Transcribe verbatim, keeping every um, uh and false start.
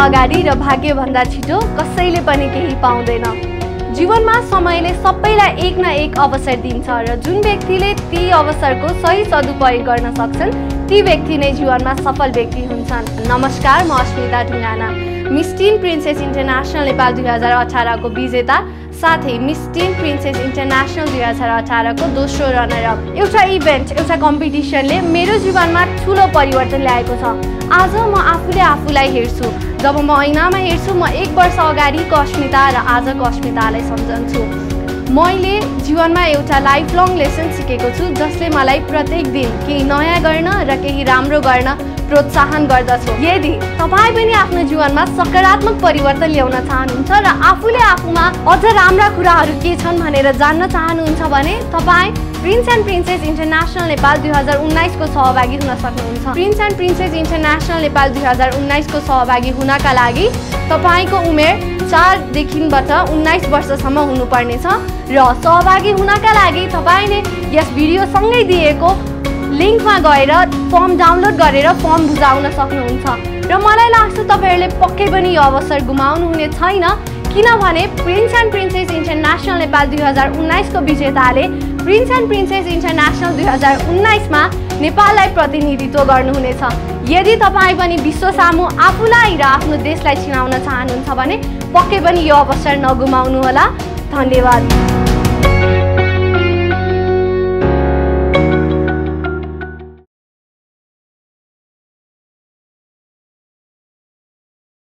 अगाडि र भाग्यभन्दा छिटो कसैले पनि केही पाउँदैन। जीवनमा समयले सबैलाई एक न एक अवसर दिन्छ र जुन व्यक्तिले ती अवसरको सही सदुपयोग गर्न सक्छन् ती व्यक्ति नै जीवनमा सफल व्यक्ति हुन्छन्। नमस्कार, म Asmita Dhungana, Miss Teen Princess International Nepal दुई हजार अठारको विजेता साथै मिस टिन प्रिन्सेस इन्टरनेसनल दुई हजार अठारको दोस्रो रनर अप। एउटा इभेन्ट, एउटा कम्पिटिसनले मेरो जीवनमा ठुलो परिवर्तन ल्याएको छ। आज म आफूले आफूलाई हेर्छु। जब म ऐनामा हेर्छु, म एक वर्ष अगाडिको अस्मिता र आजको अस्मितालाई सम्झन्छु। मैले जीवनमा एउटा लाइफ लङ लेसन सिकेको छु जसले मलाई प्रत्येक दिन केही नयाँ गर्न र केही राम्रो गर्न प्रोत्साहन गर्दछ। यदि तपाईँ पनि आफ्नो जीवनमा सकारात्मक परिवर्तन ल्याउन चाहनुहुन्छ र आफूले आफूमा अझ राम्रा कुराहरू के छन् भनेर जान्न चाहनुहुन्छ भने तपाईँ Prince and Princess International Nepal दुई हजार उन्नाइसको सहभागी हुन सक्नुहुन्छ। Prince and Princess International Nepal दुई हजार उन्नाइसको सहभागी हुनका लागि तपाईँको उमेर चारदेखिबाट उन्नाइस वर्षसम्म हुनुपर्नेछ र सहभागी हुनका लागि तपाईँले यस भिडियोसँगै दिएको लिङ्कमा गएर फर्म डाउनलोड गरेर फर्म बुझाउन सक्नुहुन्छ। र मलाई लाग्छ तपाईँहरूले पक्कै पनि यो अवसर गुमाउनुहुने छैन, किनभने Prince and Princess International Nepal दुई हजार उन्नाइसको विजेताले प्रिन्स एन्ड प्रिन्सेस इन्टरनेसनल दुई हजार उन्नाइसमा नेपाललाई प्रतिनिधित्व गर्नुहुनेछ। यदि तपाईँ पनि विश्व सामु आफूलाई र आफ्नो देशलाई चिनाउन चाहनुहुन्छ भने पक्कै पनि यो अवसर नगुमाउनुहोला। धन्यवाद।